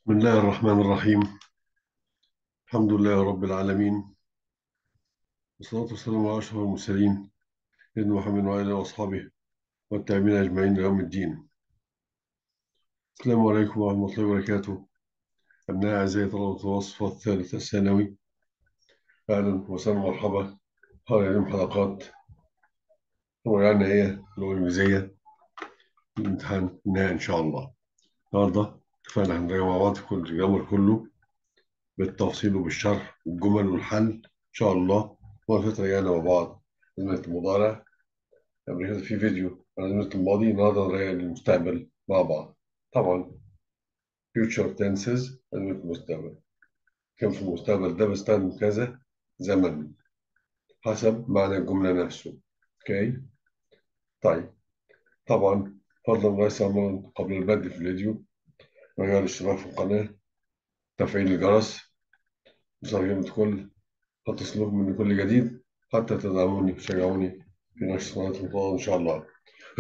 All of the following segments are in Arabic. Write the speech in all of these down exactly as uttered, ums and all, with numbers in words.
بسم الله الرحمن الرحيم. الحمد لله رب العالمين، والصلاة والسلام على أشرف المرسلين سيدنا محمد وعلى آله وأصحابه والتابعين أجمعين ليوم الدين. السلام عليكم ورحمة الله وبركاته. أبناء أعزائي طلبة الوصف الثالث الثانوي، أهلا وسهلا ومرحبا. هذه اليوم حلقات المراجعة النهائية اللغة الإنجليزية الامتحان النهائي إن شاء الله. النهاردة اتفقنا هنراجع مع بعض كل الجمل كله بالتفصيل وبالشرح والجمل والحل إن شاء الله. مرة فاتت راجعنا مع بعض أزمة المضارع قبل كده في فيديو عن أزمة الماضي. النهارده نراجع للمستقبل مع بعض. طبعا future tenses أزمة المستقبل، كان في المستقبل ده بستخدم كذا زمن حسب معنى الجملة نفسه. اوكي. طيب طبعا فضلا وليس أمرا قبل البدء في الفيديو رجاء الاشتراك في القناة، تفعيل الجرس، مشاركة كل خط سلوك من كل جديد حتى تدعموني وتشجعوني في نشر قناة المفضلة إن شاء الله.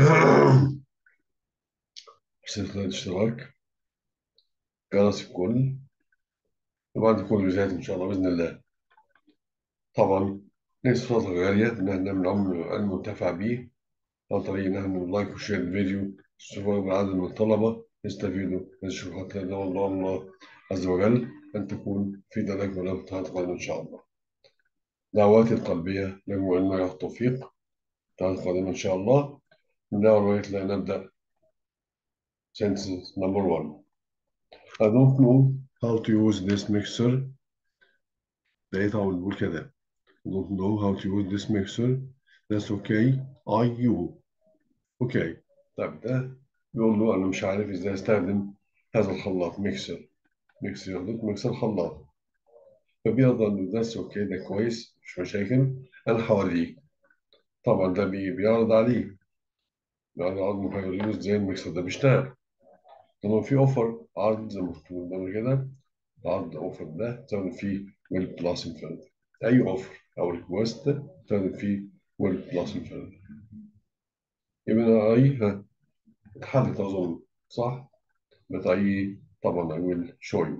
رسالة الاشتراك، جرس الكل، وبعد كل فيديوهات إن شاء الله بإذن الله. طبعا ليس فترة غالية إن احنا نعمل عمل علم منتفع بيه عن طريق إن احنا نعمل لايك وشير الفيديو، تشوفوا أكبر عدد من الطلبة يستفيدوا من الشروحات. الله الله الله عز وجل أن تكون في ذلك ولا امتحانات قادمة إن شاء الله. دعواتي القلبية لكم علم التوفيق، امتحانات قادمة إن شاء الله. من دعوة رواية لا نبدأ. sentence number one. I don't know how to use this mixer. ده طبعا بنقول كده. don't know how to use this mixer. That's okay. I you. اوكي. طيب ده بيقول له انا مش عارف ازاي استخدم هذا الخلاط ميكسر. ميكسر يخلط ميكسر خلاط، فبيرضى انه ده اوكي، ده كويس مش مشاكل، انا هوريك. طبعا ده بي- بيعرض عليه، بيعرض على هيوريه ازاي الميكسر ده بيشتغل. طبعا في اوفر عرض زي ما كنت قبل كده، عرض اوفر ده تستخدم فيه ويل بلس انفينيتي. اي اوفر او ريكوست تستخدم فيه ويل بلس انفينيتي. يبقى اي ها اتحدد اظن صح. بتاعي طبعا I will show you.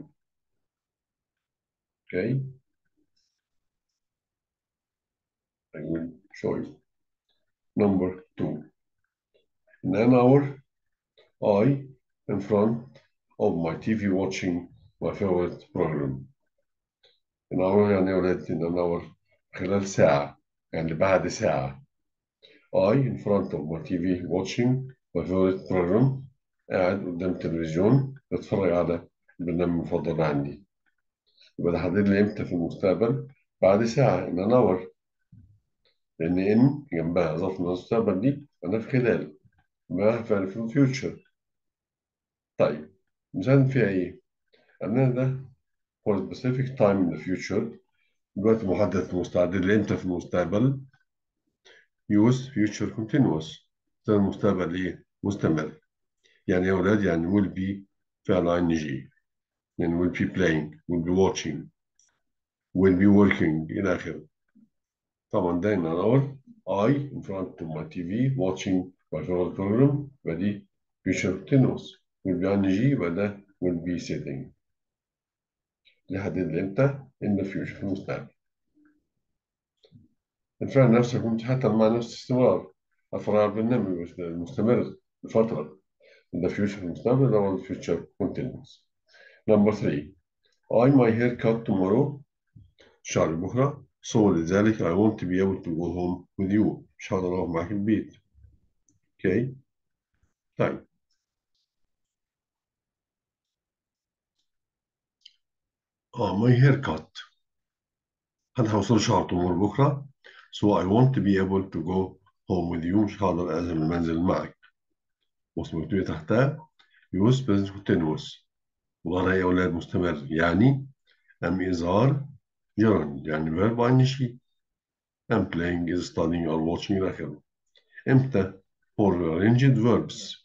Okay, I will show you. Number two. In an hour, I in front of my T V watching my favorite program. In hour يعني يا ولاد in an hour خلال ساعة، يعني بعد ساعة. I in front of my T V watching my favorite program. قاعد قدام التلفزيون بتفرج على البرنامج المفضل عندي. يبقى ده حدد لي امتى في المستقبل. بعد ساعة in an hour، لأن إن جنبها إضافة من المستقبل دي أنا في خلال ما فعل في الفيوتشر. طيب مثال فيها إيه؟ أن ده for a specific time in the future، الوقت محدد في المستقبل لإمتى في المستقبل. use future continuous، ده المستقبل إيه؟ مستمر. يعني يا أولاد يعني will be فعل إن جي، يعني will be playing will be watching will be working إلى آخره. طبعا ده in an hour I in front of my T V watching my favorite program، يبقى دي future continuous. will be إن جي يبقى ده will be sitting. يحدد لي امتى in the future في المستقبل. الفعل نفسه يكون حتى مع نفس استمرار أفرع البرنامج المستمر لفترة. in the future في المستقبل ده هو future continuous. Number three. I my haircut tomorrow، شعر بكرة. so لذلك I want to be able to go home with you، مش هقدر أروح معاك البيت. اوكي. طيب اه my haircut أنا هوصل شهر تمر بكرة. so I want to be able to go home with you، مش هقدر أذهب المنزل معك. واسم مكتوب تحتها use present continuous، مضارع يا أولاد مستمر، يعني am is are gerund يعني verb إن شيء. am playing is studying or watching إلى آخره. إمتى for arranged verbs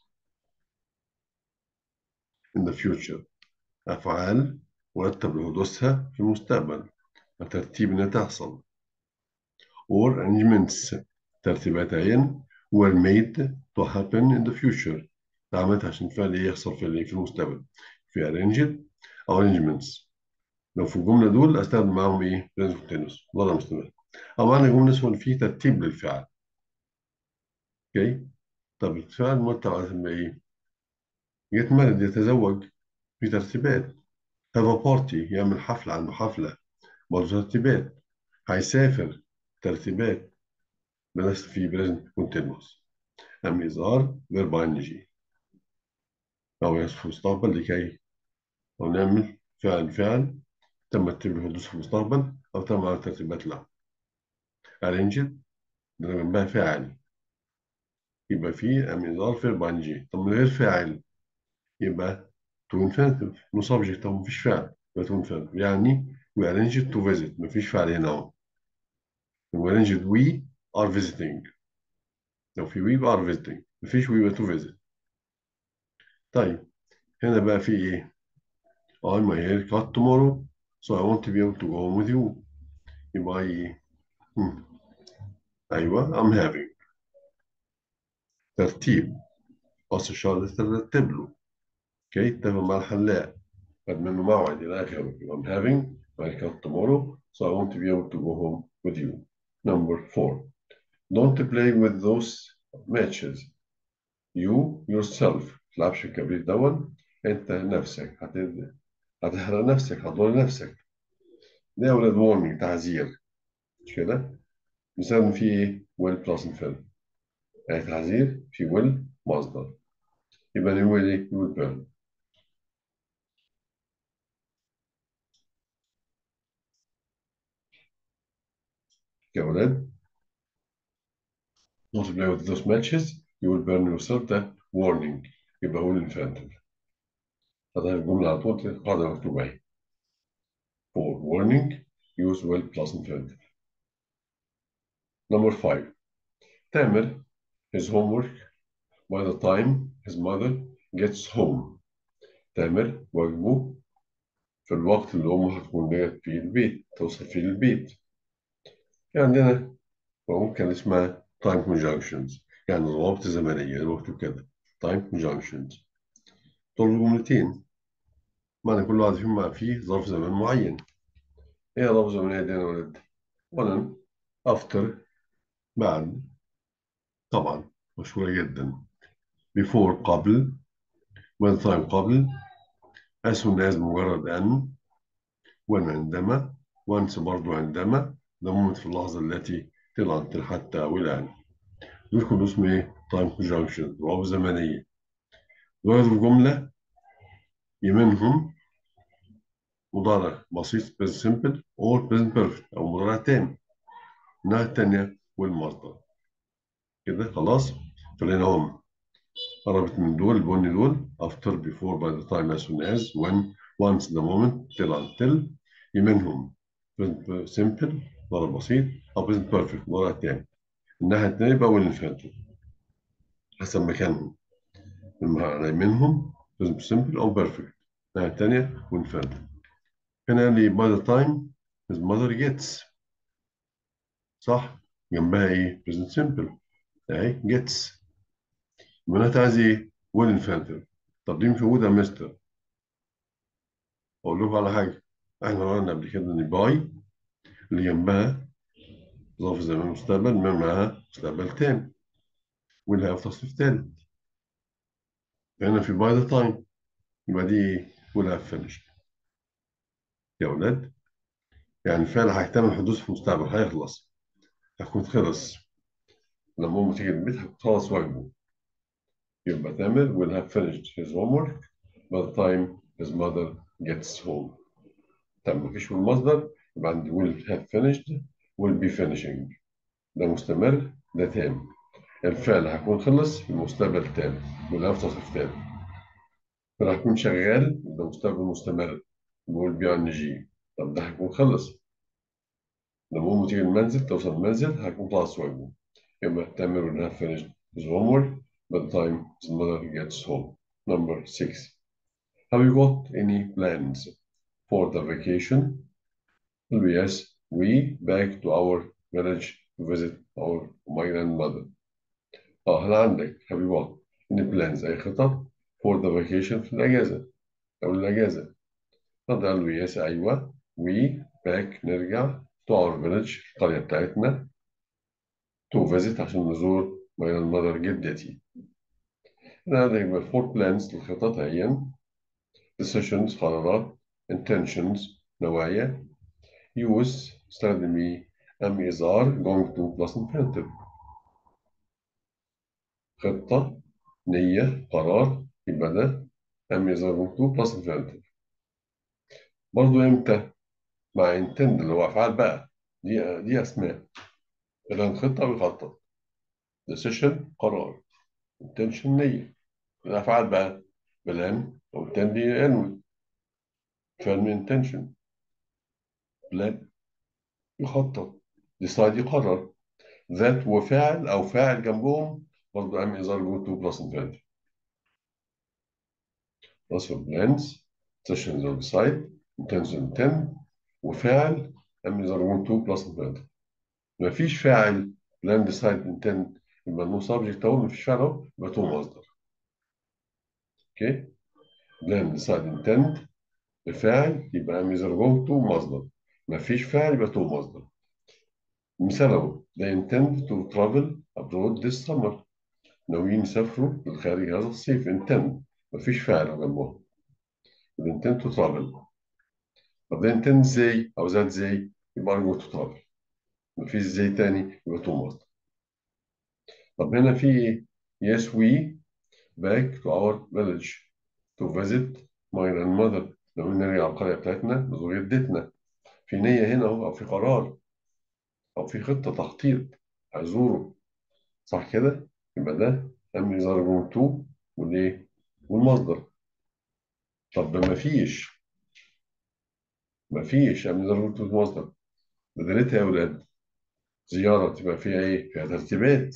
in the future، أفعال مرتب لحدوثها في المستقبل، ترتيب إنها تحصل. or arrangements ترتيبات عين were made to happen in the future، اتعملت عشان فعل إيه يحصل في في المستقبل. في arranged arrangements. لو في الجملة دول أستخدم معاهم إيه؟ present continuous مضارع مستمر. أو معنى جملة اسمه في ترتيب للفعل. أوكي؟ طب الفعل مرتب على إيه؟ يتمرد يتزوج في ترتيبات. have a party يعمل حفلة عنده حفلة برضه ترتيبات. هيسافر ترتيبات. بس في present continuous. أما إظهار verb ing أو يصف في المستقبل لكي أو نعمل فعل فعل تم الترتيب الحدوث في المستقبل أو تم على ترتيبات له. arranged ده جنبها فاعل يبقى في أم إظهار verb ing. طب من غير فاعل يبقى to infinitive no subject أو مفيش فعل يبقى to infinitive يعني we arranged to visit مفيش فعل هنا أهو. we arranged we are visiting. لو في we يبقى are visiting مفيش we يبقى to visit. طيب هنا بقى في إيه؟ I my hair cut tomorrow so I want to be able to go home with you. يبقى إيه؟ هم. أيوه I'm having ترتيب قص الشهر ده ترتب له. أوكي اتفق مع الحلاق خد منه موعد إلى آخره. يبقى I'm having my cut tomorrow so I want to be able to go home with you. Number four. Don't play with those matches. You yourself ما تلعبش الكبريت دون. أنت نفسك هت- هتحرق نفسك هتضر نفسك. ده يا ولاد warning تحذير مش كده؟ بيسمى فيه إيه؟ will plus infinitive. يعني تحذير في will مصدر. يبقى you will إيه؟ you will burn. يا ولاد don't play with those matches you will burn yourself. ده warning يبقى will infinitive. هذا الجملة على طول القاعدة مكتوبة أهي. For warning use will plus infinitive. Number five. تامر his homework by the time his mother gets home. تامر واجبه في الوقت اللي أمه هتكون جاية فيه البيت توصل فيه البيت. يعني عندنا ممكن اسمها time conjunctions يعني ضوابط زمنية زي ما مكتوب كده time conjunctions. دول جملتين معنى كل واحد فيهم فيه ظرف زمن معين. إيه ظرف زمنية دي يا ولد؟ أولا after بعد طبعا مشهورة جدا. before قبل when time قبل as soon as مجرد أن when عندما once برضو عندما ده moment في اللحظة التي طلعت حتى أو الآن. دول كلهم اسمه إيه؟ time conjunction ظروف زمنية. دول في جملة يمنهم مضارع بسيط present simple or present perfect أو مضارع تام. الناحية التانية والمصدر. كده خلاص فلقينا هم قربت من دول البني دول after before by the time as soon as when once the moment till until. يمنهم present simple مضارع بسيط أو present perfect مضارع تام. الناحية التانية يبقى will infinitive حسب مكانهم. المعنى منهم present simple أو perfect. الناحية التانية will infinitive. هنا اللي by the time his mother gets صح جنبها إيه present simple أهي gets. يبقى عايز إيه will infinitive. طب دي مش موجودة يا مستر. أقول لكم على حاجة إحنا قلنا قبل كده إن باي اللي جنبها ظرف زمان مستقبل ما معاها مستقبل تاني واللي هي في تصريف تالت. هنا في باي ذا تايم يبقى دي إيه will have finished. يا أولاد يعني فعل هيحتمل حدوث في المستقبل هيخلص هيكون خلص لما أمه تيجي البيت هيكون خلص واجبه. يبقى تامر will have finished his homework by the time his mother gets home. طب مفيش في المصدر يبقى عندي will have finished will be finishing. ده مستمر ده تام. الفعل هيكون خلص في المستقبل تام will have تصريف تام. فأنا هكون شغال ده مستقبل مستمر بقول بي ان جي. طب ده هيكون خلص لما أمه تيجي المنزل توصل المنزل هيكون خلاص واجبه. يبقى تامر will have finished his homework by the time his mother gets home. Number six. Have you got any plans for the vacation? Yes, we back to our village to visit our my grandmother. اه هل عندك have you got any plans أي خطط for the vacation في الأجازة أو الأجازة. رد قال له يس أيوه. وي باك نرجع to our village القرية بتاعتنا to visit عشان نزور my grandmother جدتي. هذا يبقى four plans الخطط هي decisions قرارات intentions نوايا use استخدمي am is are going to plus infinitive خطة نية قرار يبقى ده am is are going to plus infinitive. برضو امتى مع intend اللي هو افعال بقى دي دي اسماء إذا خطة بيخطط decision قرار intention نية الافعال بقى بلان او intend ينوي فعل intention بلان يخطط decide يقرر ذات وفاعل أو فاعل جنبهم برضه أم إظهار جو تو بلس infinitive plus for plans sessions on the side intention ten وفاعل أم إظهار جو تو بلس infinitive مفيش فاعل plan decide intent يبقى نو subject أهو مفيش فاعل أهو يبقى تو مصدر أوكي plan decide intent بفاعل يبقى أم إظهار جو تو مصدر مفيش فاعل يبقى تو مصدر مثال أهو they intend to travel abroad this summer ناويين يسافروا للخارج هذا الصيف intend مفيش فاعل جنبهم intend to travel طب ده intend ازاي او ذات ازاي يبقى go to travel مفيش ازاي تاني يبقى to must. طب هنا في ايه yes we back to our village to visit my grandmother ناويين نرجع القرية بتاعتنا نزور جدتنا في نية هنا اهو او في قرار او في خطة تخطيط هزوره صح كده يبقى ده امر يظهر go to والايه والمصدر. طب مفيش مفيش امر يظهر go to المصدر بدلتها يا ولاد زيارة تبقى فيها إيه؟ فيها ترتيبات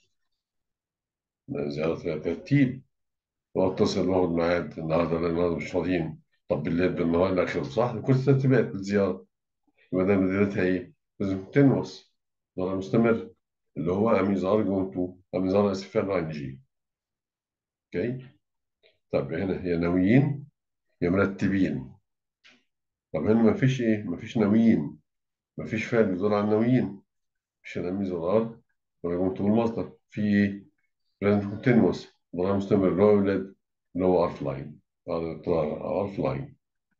زيارة فيها ترتيب وأتصل وآخد ميعاد النهاردة لأن النهاردة مش فاضيين طب بالليل بالنهار إلى آخره صح؟ كل ترتيبات للزيارة يبقى ده بدايتها إيه؟ لازم تنوس ضرر مستمر اللي هو أميزار جونتو أميزار آسف فعل إن جي أوكي؟ طب هنا هي ناويين يا مرتبين طب هنا مفيش إيه؟ مفيش ناويين مفيش فعل بيدل على الناويين مش أميزار ولا جونتو المصدر في إيه؟ لازم كونتينوس ضرر مستمر اللي هو يولد اللي هو ار لاين ار لاين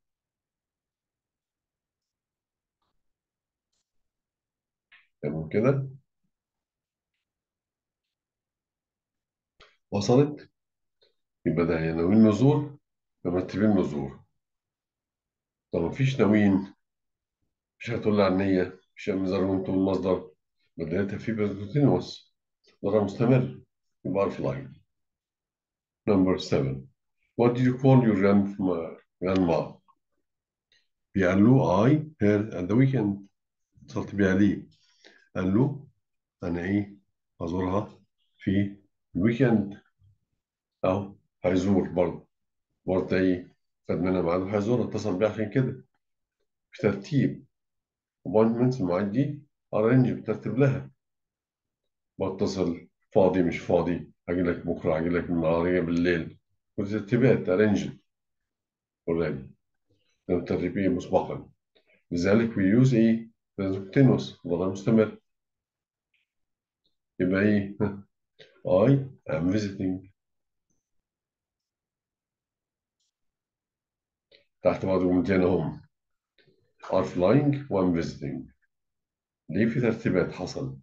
تمام كده وصلت يبقى ده هي ناويين نزور مرتبين نزور طب مفيش ناويين مش هتقول لي عن نية مش مزارون طول المصدر بدايتها في كونتينوس ضرر مستمر يبقى ار لاين. نمبر سبعة What did you call your grandma grandma قال له I her at the weekend اتصلت بيها ليه قال له أنا إيه هزورها في الويكند أهو هيزور برضه برضه إيه خد منها ميعاد وهيزور اتصل بيه عشان كده في ترتيب appointments المواعيد دي arrange بترتب لها بتصل فاضي مش فاضي هاجي لك بكرة هاجي لك النهار هاجي بالليل وترتيبات arrange already مترتبين مسبقا لذلك we use إيه continuous وضع مستمر يبقى إيه I am visiting تحت بعض جملتين هم are flying و am visiting ليه في ترتيبات حصل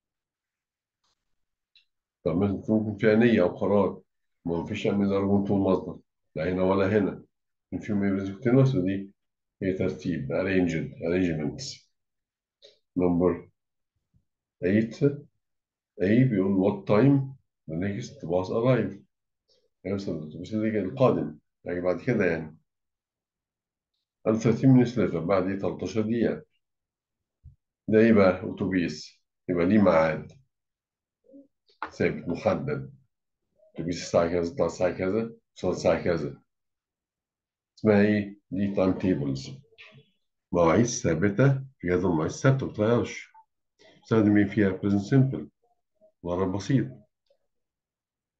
طب ممكن فيها نية أو قرار ما فيش أمن درجة طول مصدر لا هنا ولا هنا في ميزوكتينوس دي هي ترتيب arranged arrangements. number eight A بيقول what time the next bus arrive هيوصل الأتوبيس اللي القادم يعني بعد كده يعني قال ثلاثين minutes later بعد إيه تلتاشر دقيقة ده يبقى أتوبيس يبقى ليه ميعاد ثابت محدد أتوبيس الساعة كذا يطلع الساعة كذا يوصل الساعة كذا اسمها إيه؟ دي تايم تيبلز مواعيد ثابتة في جدول مواعيد ثابتة ما بتتغيرش استخدم إيه فيها present simple مضارع بسيط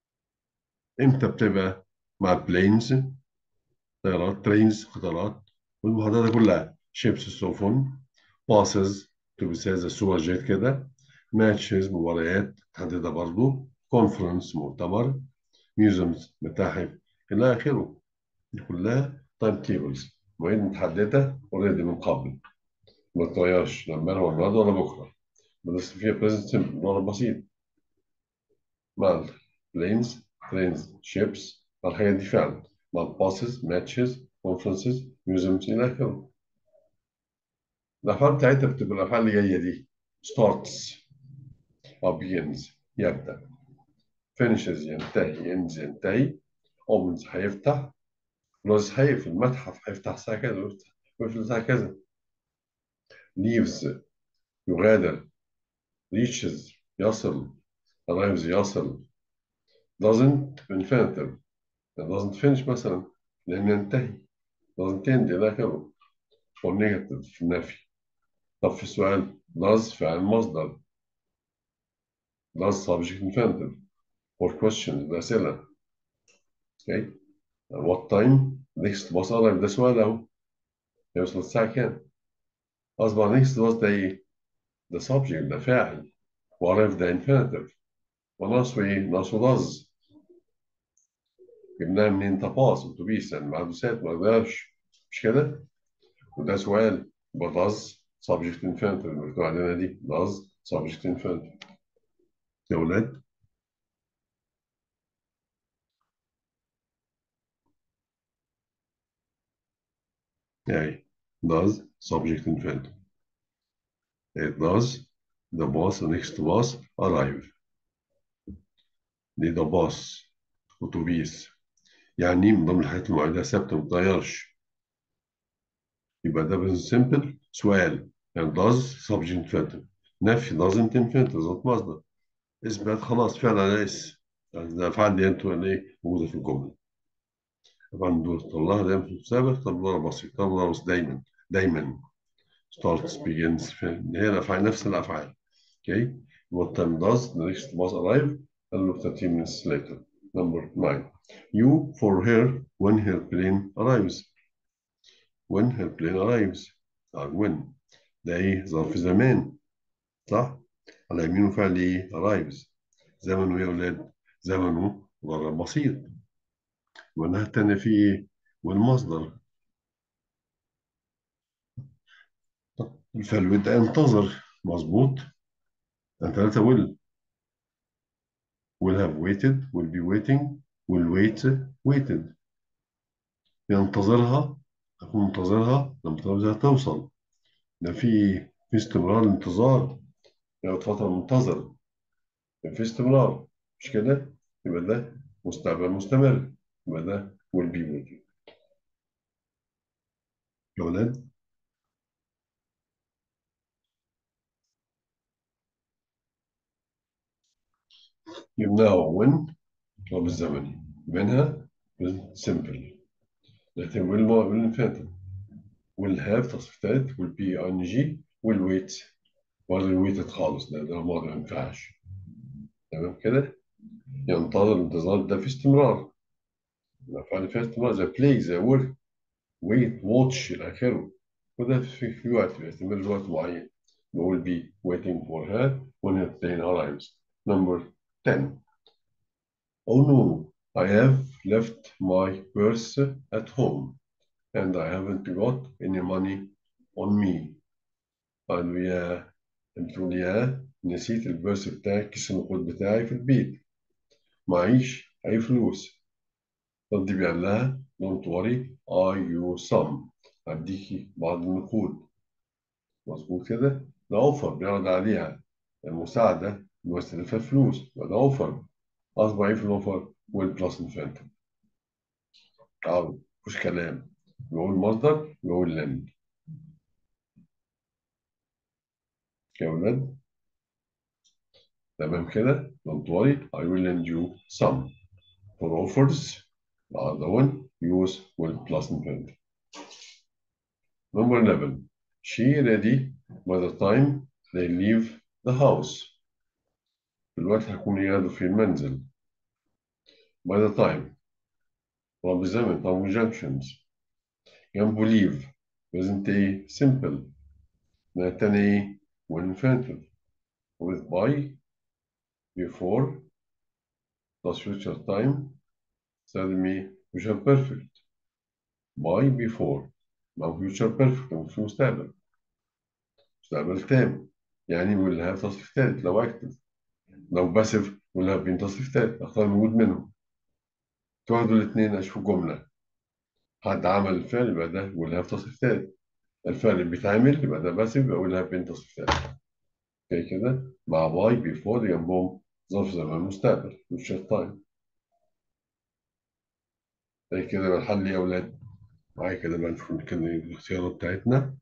إمتى بتبقى مع البلينز طيارات ترينز قطارات والمحاضرة كلها شيبس السفن، باسز اتوبيسات زي السوبر جيت كده، ماتشز مباريات تحددها برضه، كونفرنس مؤتمر، ميوزيمز متاحف إلى آخره. دي كلها تايم تيبلز، مواعيد متحددة اوريدي من قبل، ما تتغيرش لا امبارح ولا النهارده ولا بكرة، بس فيها بريزنت سيمبل ضرب بسيط. مع البلينز ترينز شيبس مع الحاجات دي فعلا، مع الباسز ماتشز كونفرنسز ميوزيمز إلى آخره. الأفعال بتاعتها بتبقى الأفعال اللي جاية دي starts أو begins يبدأ، finishes ينتهي، ends ينتهي، opens هيفتح، closes هيقفل، المتحف هيفتح الساعة كذا ويفتح ويقفل الساعة كذا، leaves يغادر، reaches يصل، arrives يصل، doesn't infinitive doesn't finish مثلا لأن ينتهي، doesn't end إلى آخره. for negative في النفي. طب في السؤال does فعل مصدر، does subject infinitive. for question الأسئلة. okay. what time next bus arrive ده سؤال أهو، يوصل الساعة كام؟ أصبح next bus ده إيه؟ ده subject ده فاعل، وarrive ده infinitive، وناقصه إيه؟ ناقصه does. جبناها منين؟ ده باص أتوبيس يعني معدوسات ما أقدرش، مش كده؟ وده سؤال يبقى does subject infinitive اللي مكتوب علينا دي does subject infinitive. يا ولاد يعني does subject infinitive. it does the bus next bus arrive. دي ده باص أتوبيس، يعني من ضمن الحاجات المواعيدها ثابتة ما بتتغيرش. يبقى ده بس سيمبل سؤال يعني does subject infinitive، نفي doesn't infinitive ذات مصدر، اثبات خلاص فعل على اس، يعني الافعال دي انتوا ولا ايه موجوده في الجمله. طبعا دول طلعها دايما في المسابق طلعها بسيط، طلعها بس دايما دايما starts begins في هي الافعال نفس الافعال. اوكي. what time does the next bus arrive؟ قال له thirty minutes later. number nine. you for her when her plane arrives. when her plane arrives or when ده ايه ظرف زمان صح؟ على يمينه فعل ايه arrives. زمنه يا اولاد زمنه ضرب بسيط، والناحية التانية في ايه؟ والمصدر. الفعل بدأ ينتظر مظبوط. ثلاثة will will have waited will be waiting will wait waited. ينتظرها أكون منتظرها لما تنتظرها توصل. ده في في استمرار الانتظار، يقعد فترة منتظر، في استمرار، مش كده؟ يبقى ده مستقبل مستمر، يبقى ده will be waiting. يا ولاد يمنعه when هو بالزمني، منها simple، لكن will ما will infinitive، will have تصريف تالت will be ing will wait برضه waited خالص، ده ده ماضي ما ينفعش. تمام كده؟ ينتظر الانتظار ده في استمرار، الأفعال فيها استمرار زي play زي work wait watch إلى آخره، وده في في وقت بيستمر وقت معين. will be waiting for her when her plane arrives. Number ten. Oh no, I have left my purse at home and I haven't got any money on me. قالوا يا بتقول يا نسيت البرس بتاعي كيس النقود بتاعي في البيت، معيش أي فلوس. رد بيقول لها don't worry I you some، هديكي بعض النقود. مظبوط كده؟ ده أوفر بيعرض عليها المساعدة بيستلفها فلوس، ده أوفر. أصبح إيه في الأوفر؟ والبلس انفنتم. تعالوا مفيش كلام، يقول مصدر يقول لن. يا ولاد تمام كده؟ don't worry I will lend you some. for offers the other one use will plus infinitive. Number eleven. She ready by the time they leave the house. في الوقت هيكون يقعدوا في المنزل. by the time طبعا بالزمن طبعا conjunctions جنبه leave present ايه simple. التاني ايه والinfinitive with by before plus future time استخدم ايه future perfect by before أو future perfect مش مستقبل مستقبل تام يعني will have تصريف تالت لو active لو passive will have been تصريف تالت أختار موجود منهم تاخدوا الاثنين أشوفوا جملة حد عمل الفعل يبقى ده will have تصريف تالت الفعل اللي بيتعمل يبقى ده passive يبقى will have been تصريف تالت اوكي كده مع باي بيفور جنبهم ظرف زمان مستقبل future time. زي كده يبقى الحل يا أولاد معايا كده بقى نشوف كده الاختيارات بتاعتنا.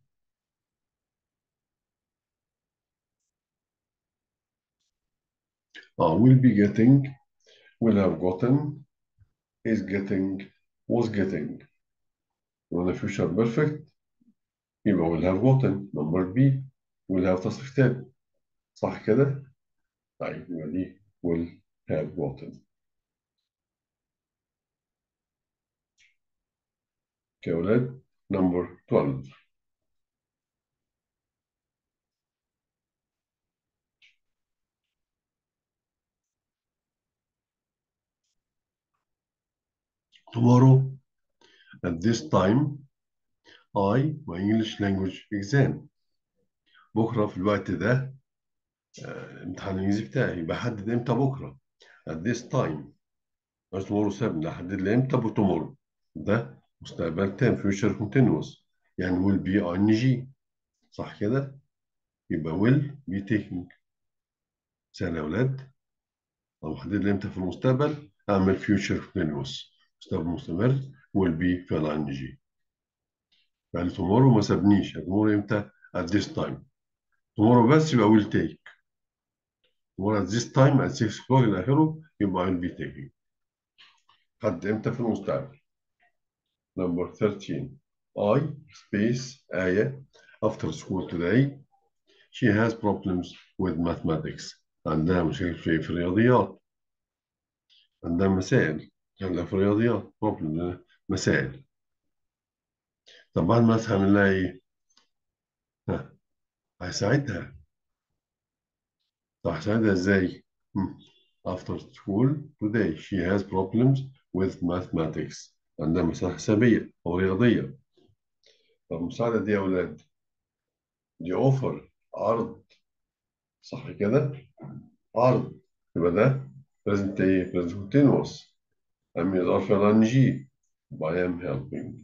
اه will be getting will have gotten is getting was getting وأنا future perfect يبقى will have gotten number B will have تصريف تاني صح كده؟ طيب يبقى دي will have gotten. يا أولاد number twelve. tomorrow at this time I my English language exam. بكرة في الوقت ده آه، امتحان الإنجليزي بتاعي بحدد إمتى بكرة at this time مش tomorrow سبت نحدد لي إمتى بتومورو ده مستقبل تام future continuous يعني will be ing صح كده يبقى will be taking. سهل يا أولاد لو محدد لي إمتى في المستقبل أعمل future continuous مستقبل مستمر will be فعل ing يعني tomorrow ما سابنيش tomorrow إمتى at this time tomorrow بس يبقى will take tomorrow at this time at six o'clock إلى آخره يبقى will be taking. حد إمتى في المستقبل. Number thirteen. I space آية after school today she has problems with mathematics. عندها مشاكل في في الرياضيات عندها مسائل عندها في الرياضيات problem مسائل. طب بعد ما هعمل لها إيه؟ ها هساعدها. طب هساعدها إزاي؟ هم. After school today she has problems with mathematics. عندها مسائل حسابية أو رياضية. طب المساعدة دي يا أولاد دي أوفر عرض صح كده؟ عرض يبقى ده present ايه present continuous أعمل الظرف ال ing I am helping.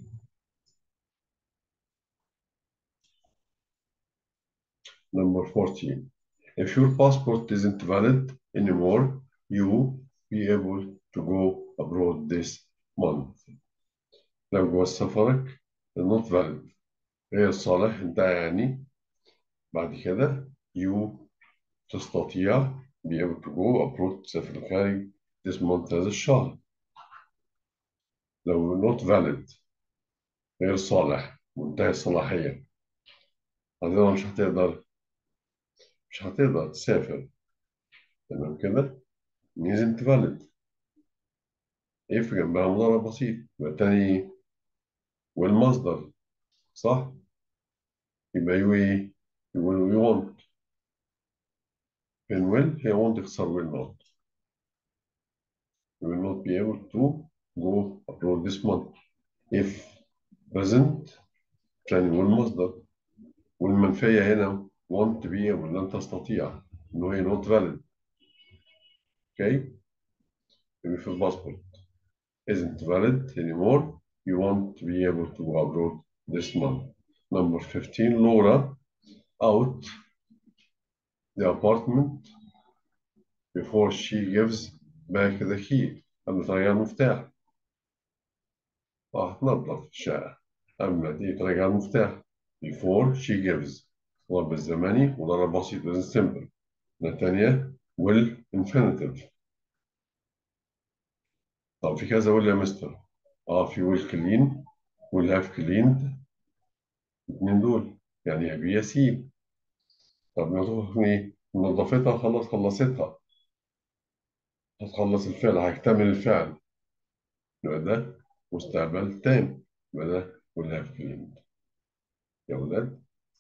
Number fourteen. If your passport isn't valid anymore you be able to go abroad this month. لو جواز سفرك not valid غير صالح انتهى يعني بعد كده you تستطيع be able to go abroad تسافر الخارج this month هذا الشهر. لو not valid غير صالح منتهي الصلاحية هتقدر مش هتقدر مش هتقدر تسافر تمام كده isn't valid if جنبها مضارع بسيط يبقى تاني والمصدر صح يبقى you ايه يقول you want فين will هي want تخسر will not you will not be able to go abroad this month if present تاني والمصدر والمنفية هنا want to be able لن تستطيع إنه هي not valid okay يبقى في الباسبورت isn't valid anymore. You want to be able to go abroad this month. Number fifteen, Laura out the apartment before she gives back the key. قبل ترجع المفتاح. راح تنظف الشقة. قبل ما تيجي ترجع المفتاح. Before she gives. ضرب الزمني وضرب بسيط present simple. الثانية will infinitive. طب في كذا will يا مستر. اه في will clean will have cleaned الاثنين دول يعني يا بي يا سي. طب نظفتها ايه؟ نظفتها خلاص خلصتها هتخلص الفعل هيكتمل الفعل يبقى ده مستقبل تام يبقى ده will have cleaned. يا ولاد.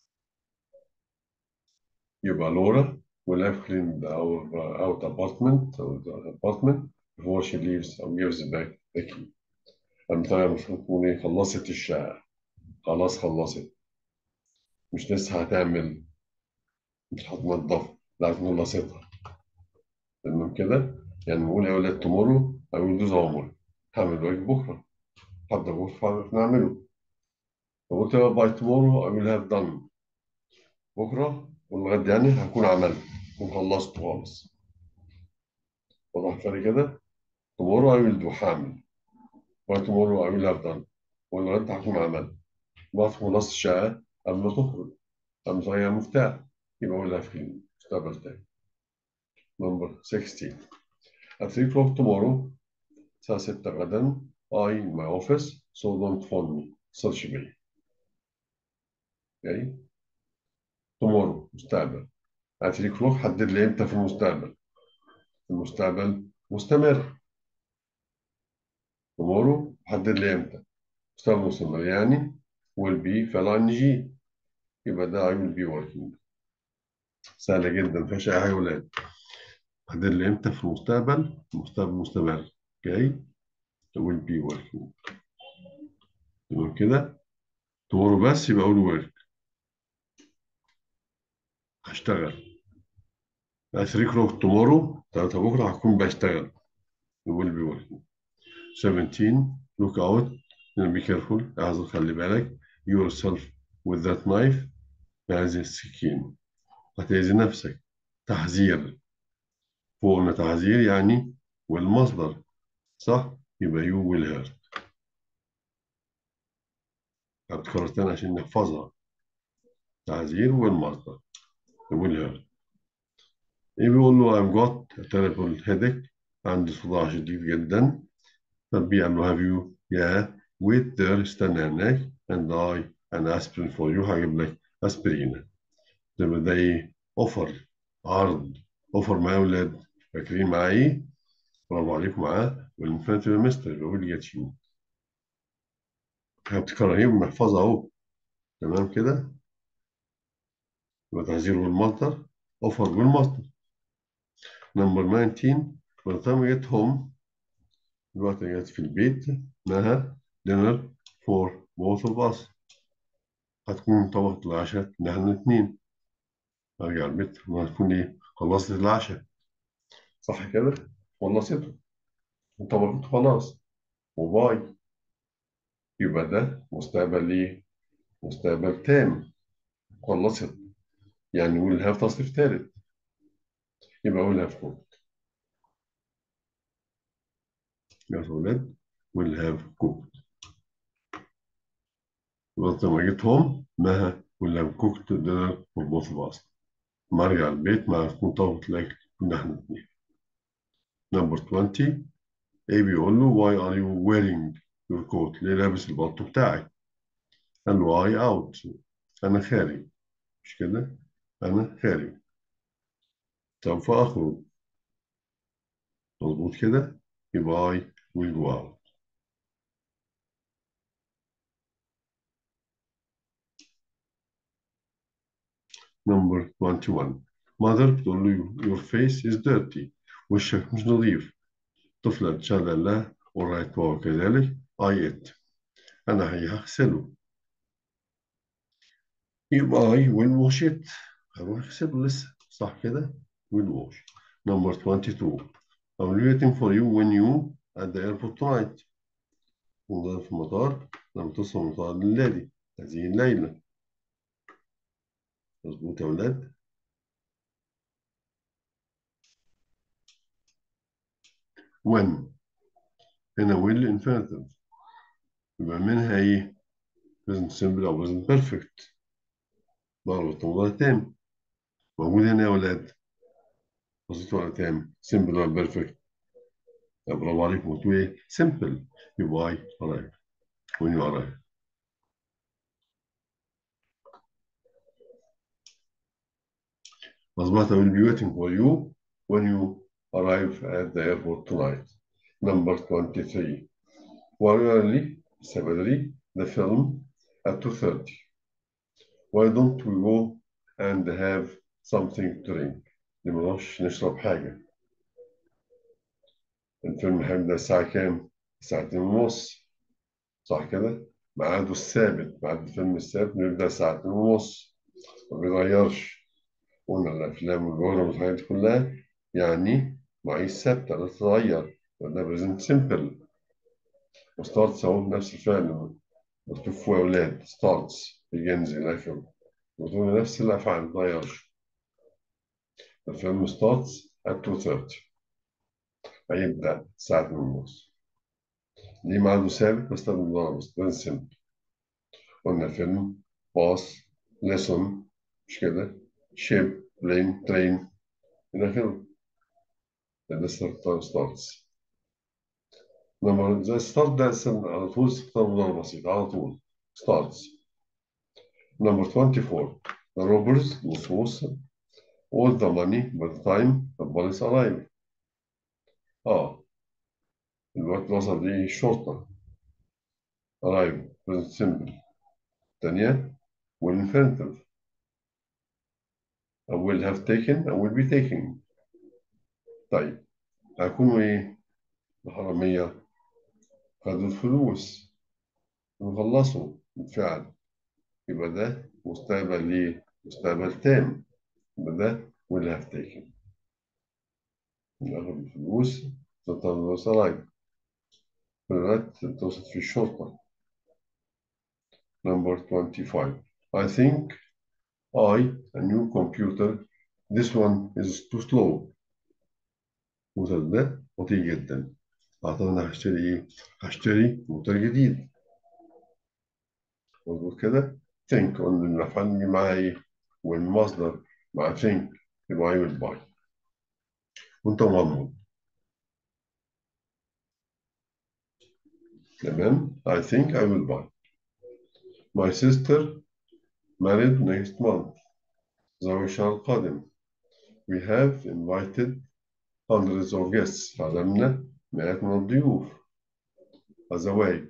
يبقى لورا will have cleaned our out apartment or the apartment before she leaves or gives back the key. أمثال المفروض تكون إيه؟ خلصت الشقة. خلاص خلصت. مش لسه هتعمل، مش هتنضف، لا خلصتها. تمام كده؟ يعني نقول يا ولاد tomorrow I will do the homework. هعمل واجب بكرة. حتى بكرة نعمله. فقلت بقى by tomorrow I will have done. بكرة والغد يعني هكون عملت، هكون خلصت خالص. واضح الفرق كده؟ tomorrow I will do هعمل. by tomorrow I will have done. والغد هكون عملت. بعد خلصت الشقة قبل ما تخرج. قبل ما تغير المفتاح. يبقى أقولها في المستقبل تاني. number sixteen. At three o'clock tomorrow الساعة ستة غدا I in my office so don't phone me. متصلش بيا. okay. tomorrow مستقبل. at three o'clock حدد لي امتى في المستقبل. في المستقبل مستمر. tomorrow حدد لي امتى. مستقبل مستمر يعني will be فعل ان جي. يبقى ده I will be working. سهلة جدا مفيهاش أي حاجة يا ولاد. حدد لي امتى في المستقبل. المستقبل مستمر. okay. will be working. تمام كده. tomorrow بس يبقى أقول work. هشتغل. at three o'clock tomorrow تلاتة بكرة هكون بشتغل. will be working. seventeen look out. be careful. اعذر خلي بالك. yourself with that knife. بهذه السكين. هتأذي نفسك. تحذير. فوقنا تحذير يعني والمصدر صح؟ يبقى you will hurt. هتكرر تاني عشان نحفظها. تحذير والمصدر will hurt. إيه بيقول له I've got a terrible headache. عندي صداع شديد جدا. فبي قال له have you yeah wait there استنى هناك and I an aspirin for you هجيب لك أسبرين. يبقى ده إيه؟ أوفر. عرض. أوفر معايا يا ولاد. فاكرين معاه إيه؟ برافو عليكم معاه والإنفينيتيف مستر اللي هو اللي جت يو. هتكرهيهم محفظة أهو. تمام كده؟ يبقى تحذير والمصدر. أوفر والمصدر. نمبر تسعتاشر. by the time we get home الوقت اللي جت في البيت نهى dinner for both of us. هتكون طبخت العشاء نحن الاثنين. أرجع البيت وهتكون إيه؟ خلصت العشاء. صح كده؟ خلصته. وطبخت خلاص. وباي. يبقى ده مستقبل إيه؟ مستقبل تام. خلصت. يعني will have تصريف ثالث. يبقى will have cooked. يا ولاد will have cooked. يبقى لما جيت هوم مها will have cooked dinner for both of us. لما أرجع البيت ما هتكون طبخت الأكل كنا إحنا الاثنين. نمبر عشرين. A بيقول له why are you wearing your coat؟ ليه لابس البلطو بتاعك؟ قال له I out. أنا خارج. مش كده؟ أنا خارج. سوف أخرج. مظبوط كده؟ يبقى I will go out. نمبر واحد وعشرين. mother بتقول له your face is dirty. وشك مش نظيف. طفلة تشهد لها alright وهو كذلك I it. أنا هي هغسله. يبقى I will wash it. هروح أغسله لسه. صح كده؟ will wash. Number twenty-two. I'm waiting for you when you at the airport tonight. منتظر في المطار لما توصل المطار الليلي. هذه الليلة. مظبوط يا ولاد؟ when. هنا will infinitive. يبقى منها إيه؟ present simple أو present perfect. ضرب المضارع تام. موجود هنا يا ولاد. بسيط ولا تام؟ simple ولا perfect؟ برافو عليكم. قلتوا إيه؟ simple. يبقى I arrive. when you arrive. مظبوط. I will be waiting for you when you arrive at the airport tonight. Number twenty-three. Were early, separately, the film at two thirty. why don't we go and have something to drink؟ ليه ما نروحش نشرب حاجة؟ الفيلم هيبدأ الساعة كام؟ الساعة اتنين ونص، صح كده؟ ميعاده الثابت، ميعاد الفيلم الثابت بيبدأ الساعة اتنين ونص، ما بيتغيرش. قلنا الأفلام والبرامج والحاجات دي كلها يعني مواعيد ثابتة لا تتغير، وده بريزنت سيمبل. وستارتس أهو نفس الفعل مكتوب فوق يا أولاد، ستارتس begins إلى آخره، وتقول نفس الأفعال ما بتتغيرش. الفيلم starts at two thirty، هيبدأ الساعة اتنين ونص. ليه ميعاده ثابت؟ بستخدم ضرب بستخدم سيمبل. قلنا فيلم باص lesson، مش كده؟ شيب بلين ترين إلى آخره. ده لسه ستارتس. لما زي ستارت ده سن- على طول استخدام مضارع بسيط على طول starts. Number twenty-four. The robbers لصوص all the money by the time the police arrive. اه الوقت وصل دي الشرطة. arrive present simple. الثانية will infinitive. I will have taken I will be taking. طيب هيكونوا ايه؟ الحرامية خدوا الفلوس وخلصوا بالفعل، يبقى ده مستقبل ليه؟ مستقبل تام، يبقى ده will have taken. ناخد الفلوس تطلع صلايب في الوقت توصل في الشرطة. Number twenty-five. I think I a new computer this one is too slow. الموتور ده بطيء جدا. أعتقد أنا هشتري إيه؟ هشتري موتور جديد. مظبوط كده؟ think قلنا الأفعال اللي معاها إيه؟ والمصدر مع think يبقى I will buy. وأنت مضمون. تمام؟ I think I will buy. My sister married next month. زوج الشهر القادم. We have invited hundreds of guests. عزمنا مئات من الضيوف. الزواج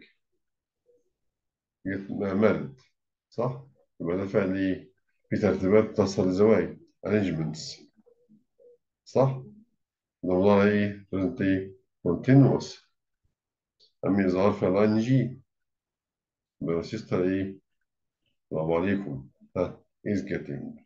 married، صح؟ يبقى ده فعل إيه؟ في ترتيبات تصل للزواج arrangements، صح؟ ده موضوع إيه؟ present إيه؟ continuous. أما إظهار فعل إن جي. يبقى sister إيه؟ برافو عليكم. ها is getting.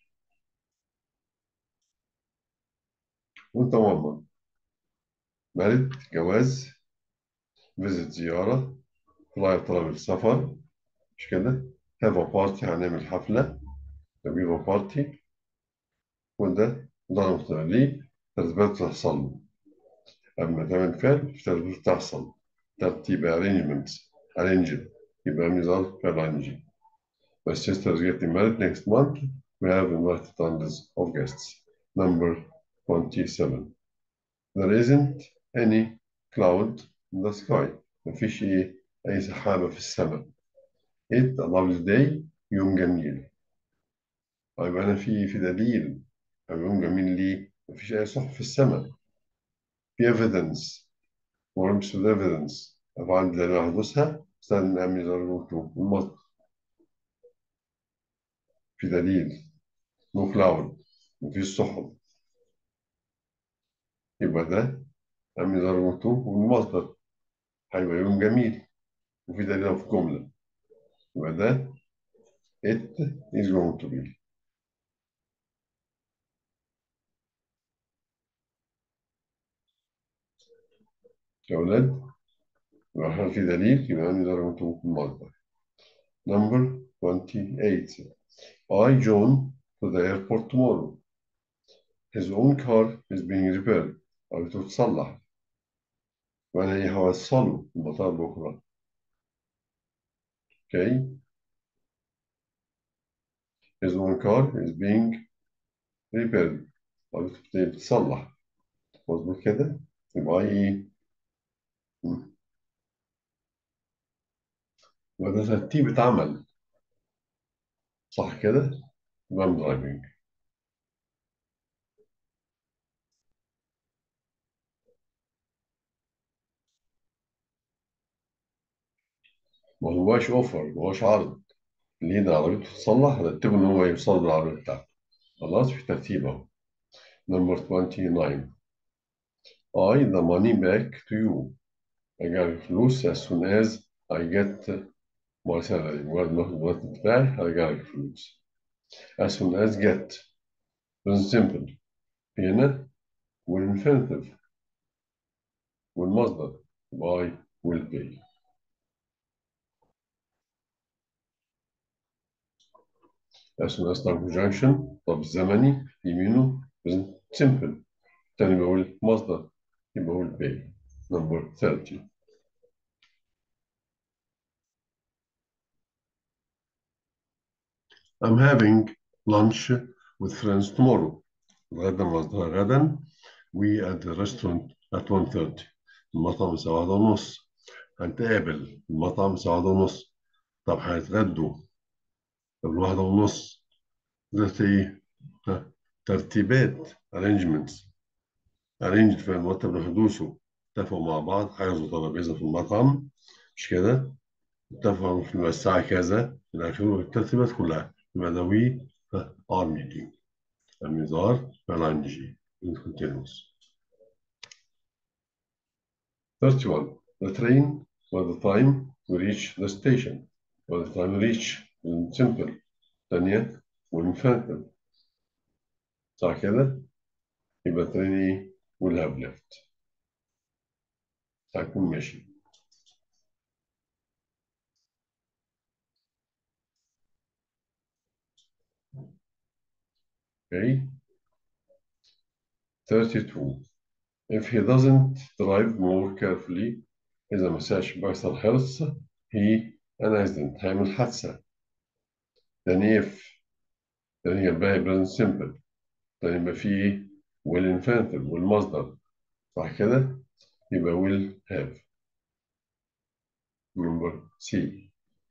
وأنت ماما married جواز، visit زيارة، fly طلب السفر، مش كده؟ have a party هنعمل حفلة، نجيب a party. وده ده مختلف ترتيبات تحصل له. أما تعمل فعل في ترتيبات تحصل ترتيب arrangements arranged، يبقى ميزان فعل إنجي. My sister is getting married next month. We have invited hundreds of guests. Number twenty-seven. There isn't any cloud in the sky. مفيش إيه أي سحابة في السماء. It's a lovely day. يوم جميل. طيب أنا في في دليل. طيب يوم جميل ليه؟ مفيش أي سحب في السماء. في evidence. forms with evidence. أفعال دلالة على حدوثها استخدم أمي ضرورته المصدر. في دليل. no cloud. مفيش سحب. يبقى ده أمي ضرورته والمصدر. هيبقى يوم جميل. وفي دليل في جملة. يبقى ده it is going to be. يا أولاد يبقى إحنا في دليل يبقى أمي ضرورته المصدر. Number twenty-eight. I John to the airport tomorrow. His own car is being repaired. أو بتتصلح. وأنا إيه هوصله المطار بكرة. Okay. His own car is being repaired. أو بتتصلح. مظبوط كده؟ يبقى إيه؟ مم. يبقى ده ترتيب عمل. صح كده؟ يبقى I'm driving. ما هواش أوفر، ما هواش عرض. ليه ده عربيته تتصلح رتبه إن هو يوصل بالعربية بتاعته. خلاص في ترتيب أهو. نمبر تسعة وعشرين. I the money back to you. أرجع الفلوس as soon as I get my salary. مجرد ما آخد المرتب بتاعي هرجع لك الفلوس. as soon as get present simple. في هنا والinfinitive والمصدر buy will pay. as soon as time conjunction طب الزمني يمينه present simple. تاني بقول مصدر يبقى بقول pay. number thirty. I'm having lunch with friends tomorrow. غدا مصدر غدا. We at the restaurant at one thirty. المطعم الساعة واحدة ونص. هنتقابل المطعم الساعة واحدة ونص. طب هيتغدوا قبل واحدة ونص. ده ايه؟ ها، ترتيبات arrangements. arranged في المرتب لحدوثه. اتفقوا مع بعض حجزوا ترابيزة في المطعم مش كده؟ اتفقوا في الساعة كذا إلى آخره. الترتيبات كلها يبقى ده وي ار ميتنج. الميزار فالانجي continuous. thirty-one. The train by the time we reach the station. By the time we reach simple. ثانية والinfinitive. صح كده؟ يبقى الترين ايه؟ will have left. هيكون ماشي. Okay. thirty-two. If he doesn't drive more carefully إذا ما ساش بأكثر حرص he an accident هيعمل حادثة. then if then هي الباقي present simple. then يبقى فيه will infinitive والمصدر صح كده؟ يبقى will have. number C.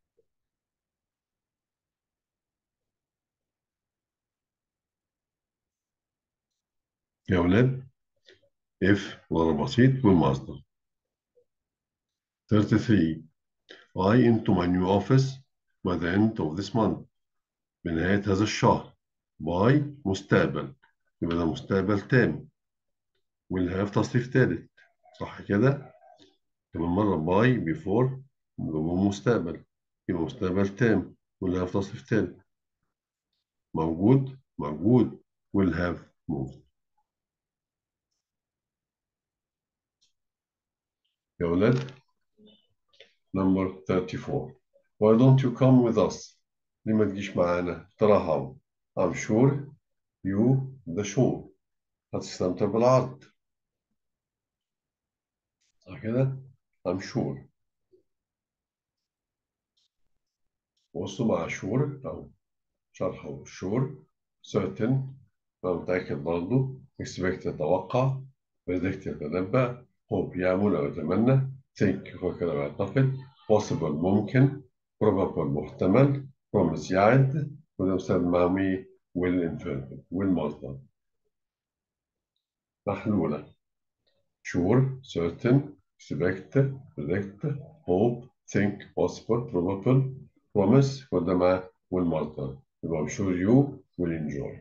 يا ولاد if ضرب بسيط والمصدر. thirty-three. I into my new office by the end of this month. بنهاية هذا الشهر. by مستقبل يبقى ده مستقبل تام. will have تصريف ثالث صح كده؟ كمان مرة by before ضمن مستقبل يبقى مستقبل تام will have تصريف ثالث. موجود موجود will have moved. يا ولاد number thirty-four. Why don't you come with us? ليه ما تجيش معانا؟ ترحب. I'm sure you the show. هتستمتع بالعرض صح كده؟ I'm sure. بصوا مع sure أو شرحه sure certain أنا متأكد برضه expect يتوقع predict يتنبأ hope يأمل أو يتمنى think يفكر أو يعتقد possible ممكن probable محتمل promise يعد وده مثال مع will infinitive والمصدر. محلولة sure certain expect predict hope think possible probable promise وده مع والمصدر يبقى I'm sure you will enjoy.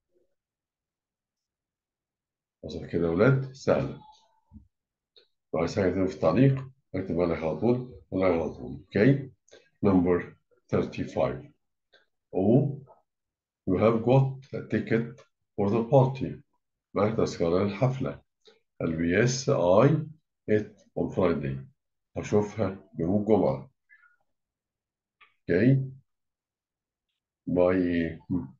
وصل كده يا ولاد سهلة. لو عايز حاجة تانية في التعليق اكتبها لك على طول ولا على طول. اوكي. number thirty-five. Oh you have got a ticket for the party. معك تذكرة للحفلة. قال له yes I it on Friday. هشوفها يوم الجمعة. اوكي. باي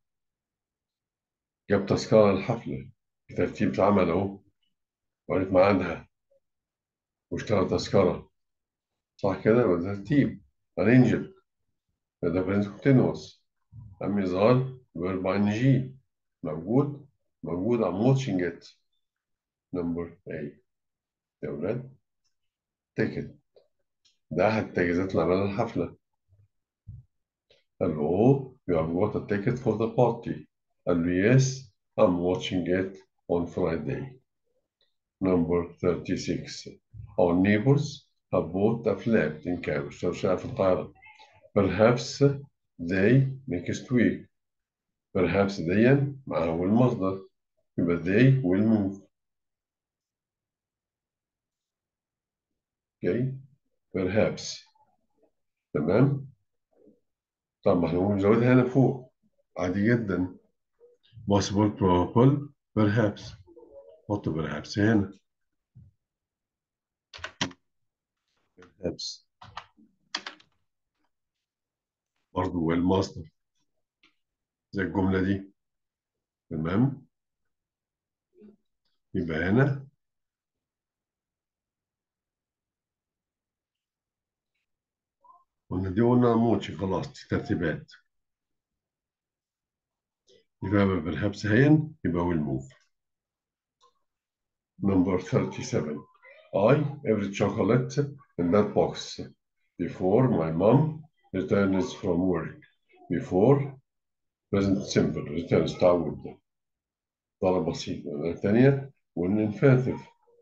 جاب تذكرة للحفلة بترتيب اتعمل اهو وقالت ميعادها واشترى تذكرة صح كده يبقى ده ترتيب arrange ده present continuous. أم يظهر verb ing موجود موجود I'm watching it. number eight. يا ولاد ticket ده أحد التجهيزات اللي عملها الحفلة. قال له oh you have got a ticket for the party. قال له yes I'm watching it on Friday. number thirty-six. Our neighbors have bought a flat in Cairo. اشتروا شقة في القاهرة. perhaps they next week. Perhaps ديا معه المصدر يبقى they will move. Okay. Perhaps. تمام. طب ما احنا ممكن نزودها هنا فوق عادي جدا. possible probable perhaps. حط perhaps هنا. perhaps برضه هو المصدر زي الجملة دي. تمام. يبقى هنا قلنا دي قلنا موتشي خلاص دي ترتيبات. يبقى perhaps هين يبقى will move. Number thirty-seven. I every chocolate in that box before my mom returns from work. Before present simple returns تعود. طلب بسيط. الثانية والinfinitive.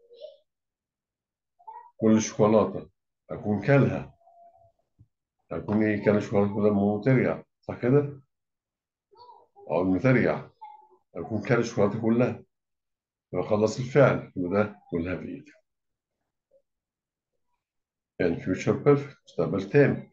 كل شوكولاتة أكون كلها. أكون إيه كل شوكولاتة لما ترجع صح كده؟ أو لما ترجع أكون كل الشوكولاتة كلها. بخلص الفعل وده will have eaten. يعني future perfect مستقبل تام.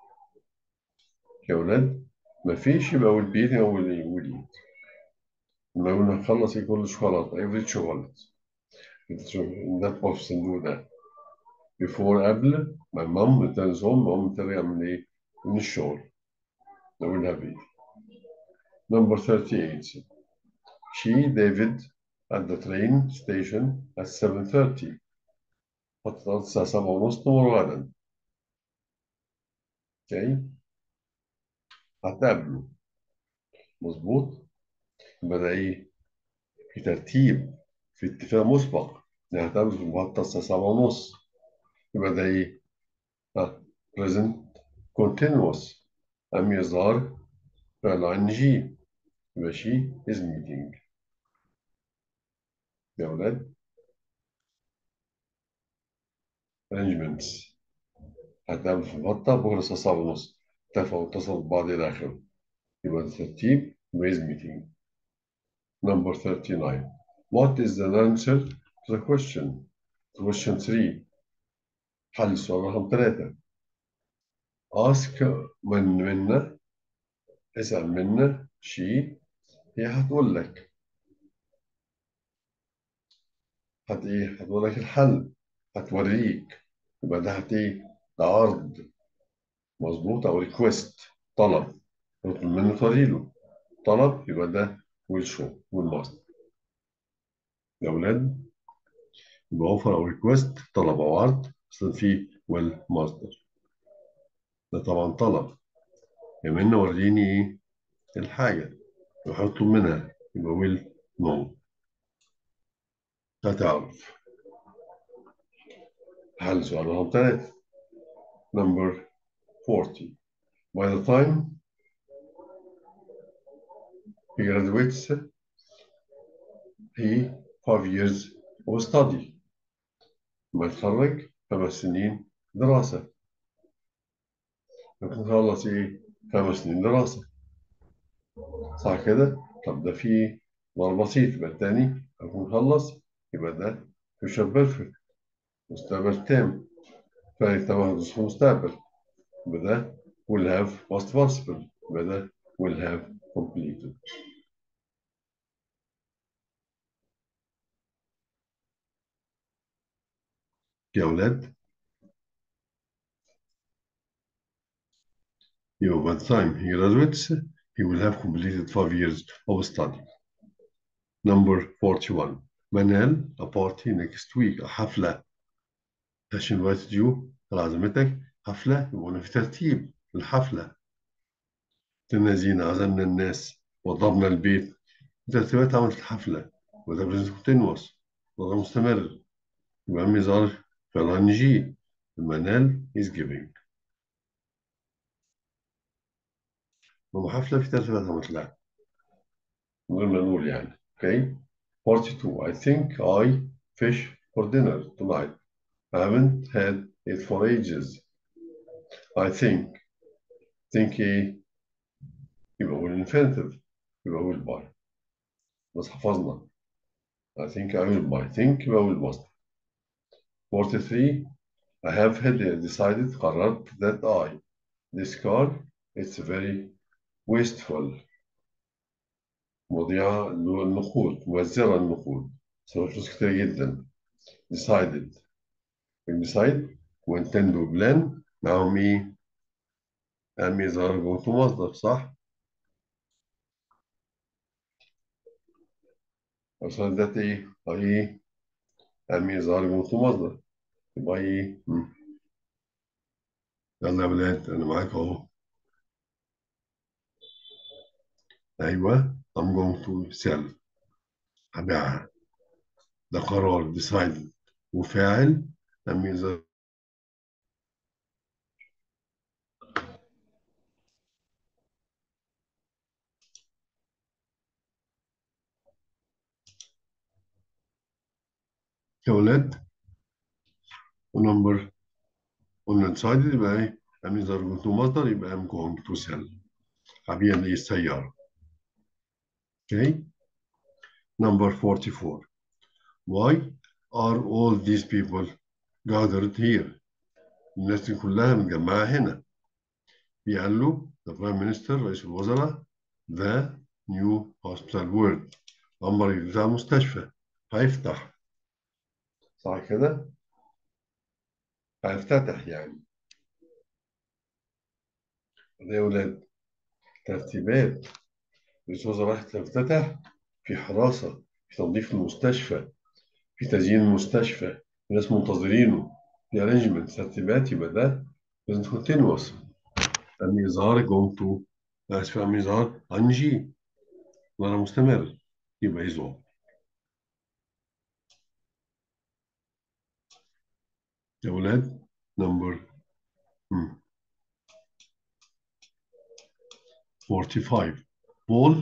يا ولاد مفيش يبقى will be أو will will eat. لما قلنا نخلص كل شوكولاتة every chocolate. in that box الصندوق ده. before قبل my mom returns home. مام ترجع من إيه؟ من الشغل. ده will have eaten. Number thirty-eight. She, David, at the train station at seven thirty. حطت الساعة سبعة ونص نور غدا. اوكي. هتقابله. مظبوط. بدأ إيه؟ في ترتيب في اتفاق مسبق. يعني هتقابله في المحطة الساعة سبعة ونص. يبقى ده إيه؟ ها present continuous. أم يظهر فعل إن جي. يبقى she is meeting. يا أولاد arrangements. هتقابله في المحطة بكرة الساعة سبعة ونص. اتفقوا واتصلوا ببعض إلى آخره. يبقى الترتيب is meeting. Number thirty-nine. What is the answer to the question? Question three. حل السؤال رقم ثلاثة. Ask من منا. اسأل منا. she. هي هتقول لك. هت إيه؟ هتقول لك الحل. هتوريك. يبقى ده هت إيه؟ ده عرض. مظبوط أو request. طلب. نطلب منه طريقه. طلب يبقى ده will show will must. يا أولاد يبقى اوفر أو request طلب أو عرض أصلا فيه will must. ده طبعا طلب. يمنا وريني ايه الحاجة يحطوا منها يبقى will know. هتعرف. حل سؤال رقم ثلاثة. number forty. By the time he graduates he five years of study. لما يتخرج خمس سنين دراسة. لكن خلص ايه خمس سنين دراسة. صح كده؟ طب ده فيه ضرب بسيط. يبقى التاني أكون خلص يبقى ده future perfect مستقبل تام. فإنت واخد في المستقبل. يبقى ده will have past participle. يبقى ده will have completed. يا أولاد يبقى by the time he graduates he will have completed five years of study. Number forty-one. Manal a party next week. حفلة. Has invited you على عزمتك. حفلة يبقى في ترتيب الحفلة. الذين عزمنا الناس وضربنا البيت. ترتيبات عملت الحفلة. وده present continuous. وده مستمر. يبقى ميزار فلانجي. المنال is giving. وحفلة في ترتيبات عملت لها. من غير ما نقول يعني. Okay. forty-two. I think I fish for dinner tonight. I haven't had it for ages. I think. Think إيه؟ يبقى will infinitive يبقى will buy. بس حفظنا I think I will buy think يبقى will must. forty-three I have had decided قررت that I this car it's very wasteful مضيعة للنقود موزرة النقود سوى فلوس كتير جدا. decided decide وintend وبلان معهم ايه؟ أهم إظهار جملة مصدر صح؟ أصلا ده ايه؟ ايه؟ أهم إظهار جملة مصدر يبقى ايه؟ مم. يلا يا بلاد أنا معاك أهو. أيوه I'm going to sell هبيعها ده قرار decided وفاعل أهم إظهار. يا ولاد ونمبر قلنا decided يبقى ايه؟ أهم إظهار جملة مصدر يبقى I'm going to sell هبيع لي السيارة. Okay number forty-four why are all these people gathered here الناس دي كلها متجمعة هنا. قال له the prime minister رئيس الوزراء the new hospital world أمر بتاع مستشفى هيفتح صح كده؟ هيفتتح يعني. ده يا ولاد ترتيبات رئيس الوزراء راح تفتتح في حراسة في تنظيف المستشفى في تزيين المستشفى في ناس منتظرينه في arrangement ترتيبات يبقى ده لازم continuous. أم إظهار going to آسف أم إظهار ing وأنا مستمر يبقى يزور. يا ولاد نمبر forty-five Paul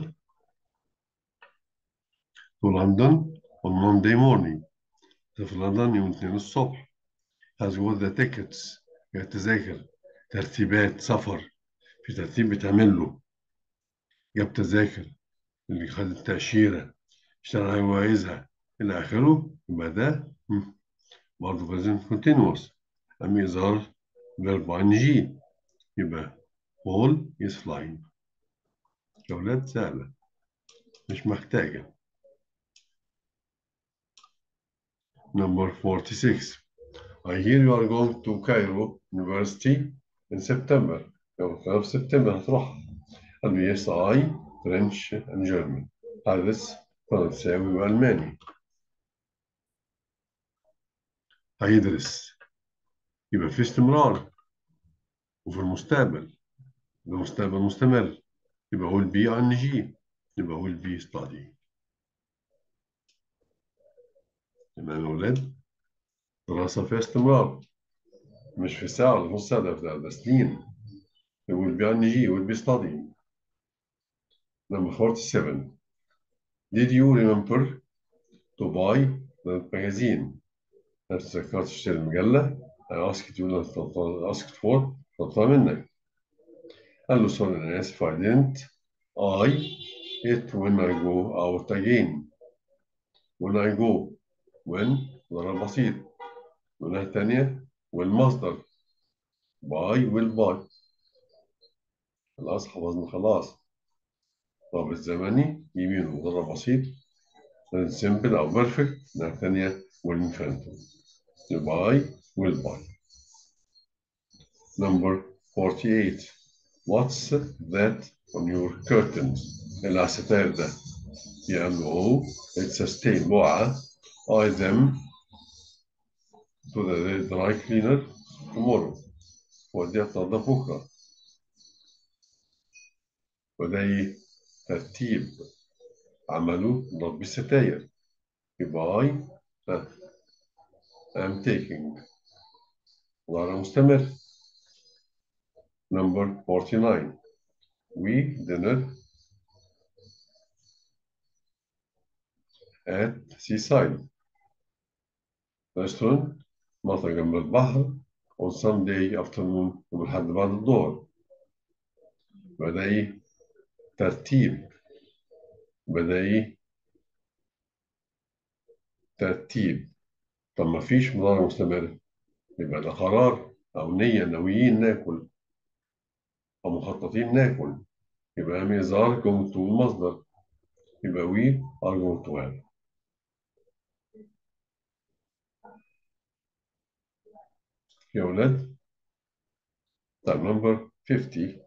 to London on Monday morning في لندن يوم الاثنين الصبح has got the tickets التذاكر ترتيبات سفر في ترتيب بتعمل له جاب تذاكر اللي خد التأشيرة اشترى جوائزها إلى آخره يبقى ده برضه present continuous أما إظهار verb ing يبقى Paul is flying. يا ولاد سهلة مش محتاجة. Number forty-six I hear you are going to Cairo University in September. يوم في سبتمبر هتروح. قال له yes I French and German. هدرس فرنساوي وألماني. هيدرس يبقى في استمرار وفي المستقبل المستقبل مستمر يبقى هو البي ان جي يبقى هو البي ستادي. تمام يا أولاد دراسة فيها استمرار مش في ساعة ولا نص ساعة ده ده سنين يبقى البي ان جي والبي ستادي. Number forty-seven Did you remember to buy the magazine؟ نفس ذكرت تشتري المجلة I asked you not asked for طلبتها منك. قال له sorry أنا آسف I didn't I it when I go out again when I go when ضرب بسيط والناحية التانية والمصدر buy will buy خلاص حفظنا خلاص. طب الزمني يمينه مضارع بسيط simple أو perfect الناحية التانية والinfinitive buy will buy. Number forty-eight What's that on your curtains اللي على الستاير ده يعني oh it's a stain بقعة I them to the dry cleaner tomorrow وديها تنظف بكرة. وده إيه؟ ترتيب عمله ضرب الستاير يبقى I am taking ضرر مستمر. Number forty-nine We dinner at seaside restaurant مطعم جنب البحر on Sunday afternoon يوم الأحد بعد الظهر. يبقى ده إيه؟ ترتيب. بدأ إيه؟ ترتيب. طب ما فيش مضارع مستمر، يبقى ده قرار أو نية، ناويين ناكل أو مخططين ناكل. يبقى is are going to المصدر، يبقى we are going to have. يا أولاد، طيب number fifty.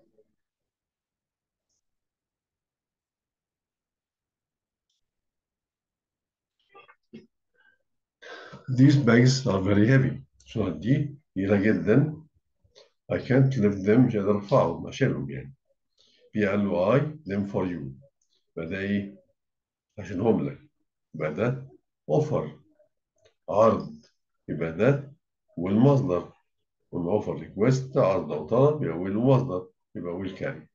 These bags are very heavy. الشنط دي تقيلة جدا. I can't lift them، مش قادر أرفعهم أشيلهم يعني. في قال له I them for you. بدأ إيه؟ عشانهم لك. يبقى ده offer، عرض. يبقى ده والمصدر، والأوفر ريكوست عرض أو طلب، يبقى will ومصدر، يبقى will carry.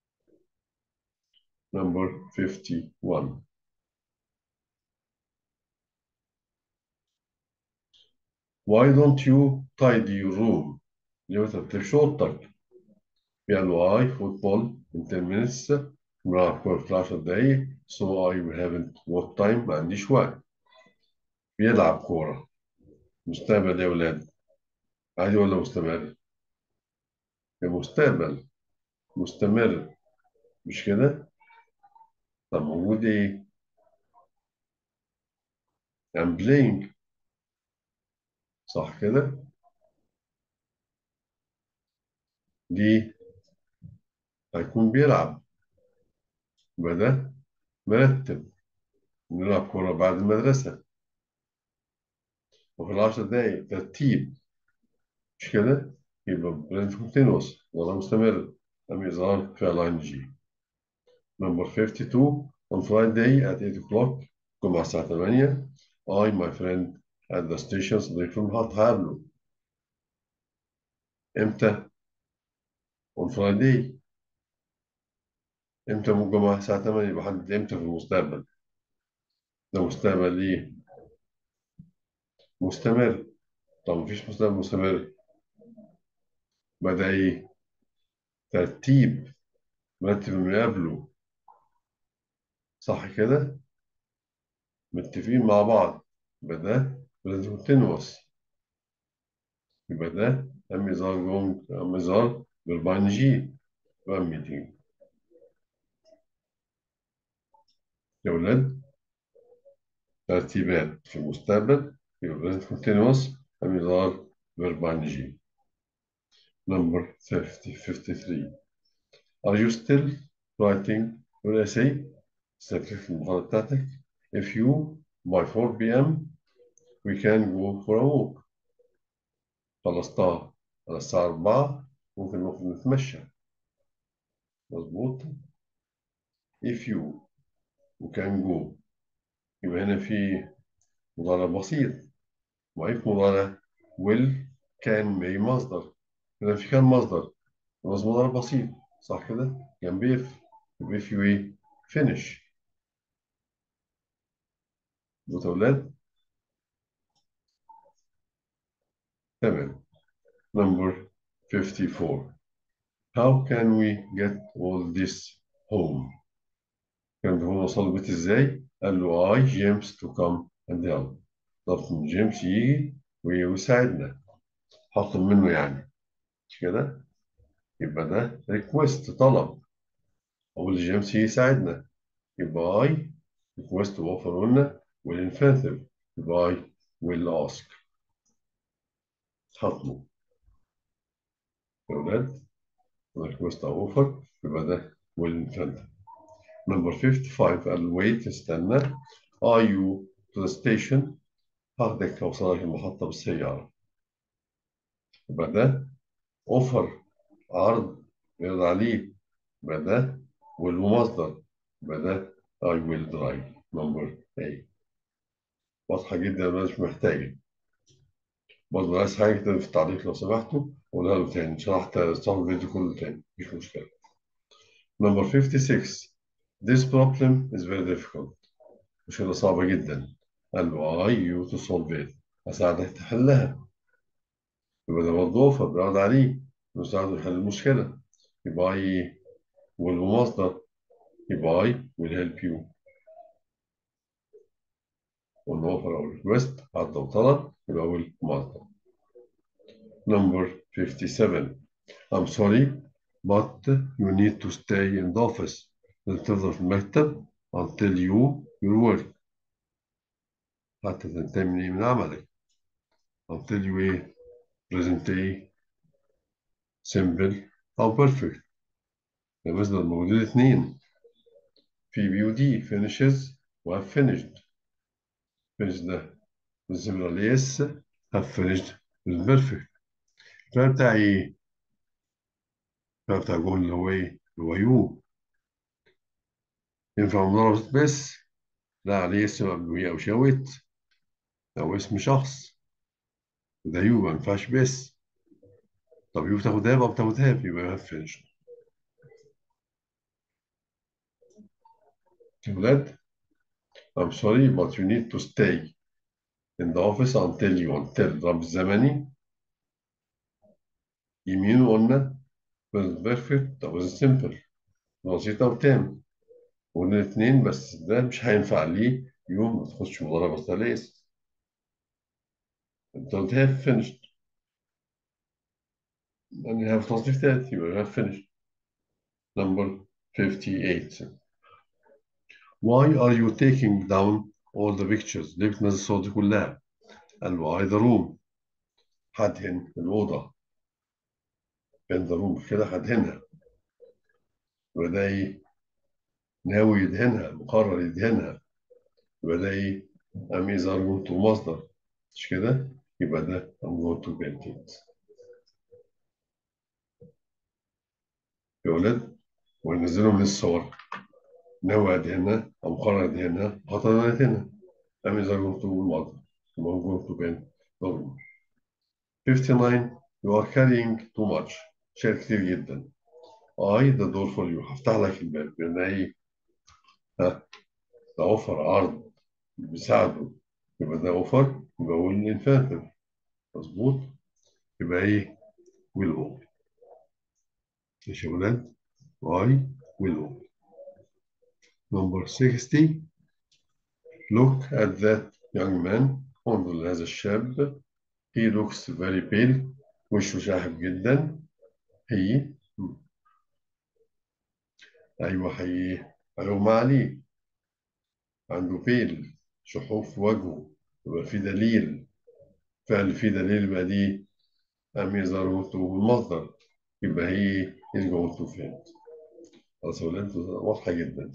Number fifty-one. Why don't you tidy your room؟ ليه ما ترتبش أوضتك؟ يعني I football in ten minutes، بلعب كورة في عشر دقايق. so I haven't got time، ما عنديش وقت. بيلعب كورة. مستقبل يا ولاد، عادي ولا مستمر؟ المستقبل مستمر، مش كده؟ طب موجود إيه؟ I'm playing، صح كده؟ دي هيكون بيلعب، يبقى ده مرتب. نلعب كورة بعد المدرسة، وفي العشر دقايق ترتيب، مش كده؟ يبقى present continuous ولا مستمر، أم يظهر فعل إن جي. Number fifty-two. On Friday at eight o'clock، جمعة الساعة ثمانية. I my friend at the station، صديقي هقابله. إمتى؟ On Friday. إمتى من الجمعة الساعة ثمانية، يبقى حدد إمتى في المستقبل. ده مستقبل إيه؟ مستمر. طب مفيش مستقبل مستمر، بدأ إيه؟ ترتيب، مرتب اللي قبله، صح كده؟ متفقين مع بعض. يبقى ده present continuous. يبقى ده أميزار جونج، أميزار بالبان جي، يبقى ميتينج. يا ولاد، ترتيبات في المستقبل يبقى present continuous، أميزار بالبان جي. Number fifty fifty-three. Are you still writing your essay؟ استكفي في المحاضرة بتاعتك. If you by four p m we can go for a walk. خلصتها على الساعة أربعة، ممكن نخرج نتمشى. مظبوط. if you وكان جو، يبقى هنا في مضارع بسيط، وإف مضارع will كان may مصدر. هنا في كان مصدر بس مضارع بسيط، صح كده؟ جنب if، يبقى if you إيه؟ finish. مظبوط يا أولاد؟ تمام. number fifty-four. how can we get all this home؟ كان هو وصل البيت ازاي؟ قال له I James to come and help. طلبت من جيمس يجي ويساعدنا، هطلب منه يعني، مش كده؟ يبقى ده ريكوست، طلب. أقول لجيمس يساعدنا، يبقى I ريكوست وفر لنا، والانفينيتيف يبقى I will ask، هطلب. يا ولاد، ريكوست أو اوفر يبقى ده والانفينيتيف. نمبر fifty-five. قال wait، استنى. are you to the station؟ هاخدك أوصلك المحطة بالسيارة. يبقى ده اوفر، عرض يرد عليه، يبقى ده والمصدر، يبقى ده I will drive. number eight. واضحة جدا، أنا مش محتاجة. برضه عايز حاجة كده في التعليق لو سمحتوا، قولها له تاني، شرحت شرح الفيديو كله تاني، مفيش مشكلة. number fifty-six. this problem is very difficult. مشكلة صعبة جدا. قال له I you to solve it، أساعدك تحلها. يبقى ده برضه اوفر، بيعرض عليه مساعده يحل المشكلة، يبقى I والمصدر يبقى I will help you. قلنا offer أو request عرض أو طلب يبقى أول مصدر. Number fifty-seven. I'm sorry but you need to stay in the office. لازم تفضل في المكتب until you your work. حتى تنتهي من إيه؟ من عملك. until you إيه؟ present إيه؟ simple أو perfect. يبقى مثلا موجودين اتنين في بي ودي finishes و have finished. finish ده بالنسبة ليس have finished with perfect. الفعل بتاع إيه؟ الفعل بتاع جول اللي هو إيه؟ اللي هو يو. ينفع مضاربة بس؟ لا عليه اسم قبله أو شاوت أو اسم شخص. ده يو ما ينفعش بس. طب يو بتاخد هاف أو بتاخد هاف يبقى هاف finished. يا ولاد I'm sorry but you need to stay in the office until you until رب الزمني يمين قلنا perfect أو simple بسيطة وتام. قلنا الاثنين بس ده مش هينفع ليه يوم ما تخش مضاربة ثلاث. انت قلت have finished يعني have تصريف ثالث يبقى have finished. number fifty-eight. Why are you taking down all the pictures؟ ليه بتنزل الصور دي كلها؟ قال له I the room هدهن الأوضة. in the room كده هدهنها. يبقى ده إيه؟ ناوي يدهنها مقرر يدهنها. يبقى ده إيه؟ I'm either going to مصدر مش كده؟ يبقى ده I'm going to paint it. يا ولاد وننزله من الصور. ناوي أدهنها أو مقرر أدهنها خطر أدهنها. I'm either going to الماضي. I'm going to paint the room. fifty-nine. You are carrying too much. شيء كتير جدا. I the door for you هفتح لك الباب لأن إيه؟ ها ده أوفر عرض بيساعده. يبقى ده أوفر يبقى ويل انفانتر مظبوط. يبقى إيه؟ ويل أوفر. ماشي يا ولاد. I will open. Number sixty. Look at that young man. انظر لهذا الشاب. He looks very pale. وشه شاحب جدا. He أيوه حي هيغمى عليه. عنده بيل شحوف في وجهه. يبقى في دليل. فعل في دليل يبقى دي أم ضرورته المصدر. يبقى هي is going to faint. خلاص يا ولاد واضحة جدا.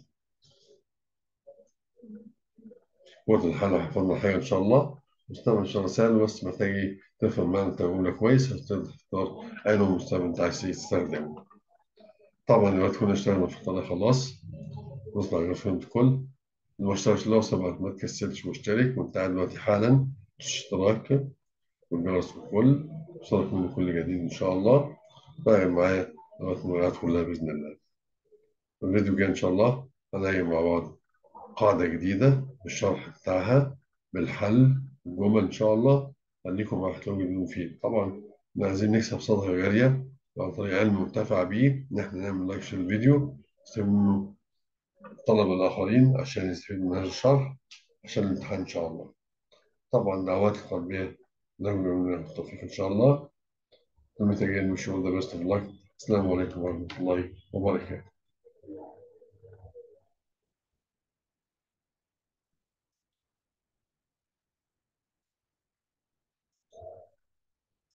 وقت الحل حفظنا حاجة إن شاء الله. مستوى إن شاء الله سهل بس محتاج إيه؟ تفهم معنى التجملة كويس عشان تختار أي نوع مستوى أنت عايز تستخدمه. طبعا دلوقتي كنا اشتغلنا في القناة خلاص. نصنع على فهمت كل. اللي ما اشتركش لو سمحت ما تكسلش واشترك وأنت قاعد دلوقتي حالا. اشتراك والجرس والكل اشترك من كل جديد إن شاء الله. راجع معايا لغاية المراجعات كلها بإذن الله. في الفيديو الجاي إن شاء الله هنلاقي مع بعض قاعدة جديدة بالشرح بتاعها بالحل الجمل إن شاء الله. خليكم مع حلو جديد مفيد. طبعا إحنا عايزين نكسب صدقة جارية عن طريق علم منتفع بيه إن إحنا نعمل لايك للفيديو نستفيد منه الطلبة الآخرين عشان يستفيدوا من هذا الشرح عشان الامتحان إن شاء الله. طبعا دعوات القلبية نرجو من التوفيق إن شاء الله. المتجين والشغل ده بس. السلام عليكم ورحمة الله وبركاته.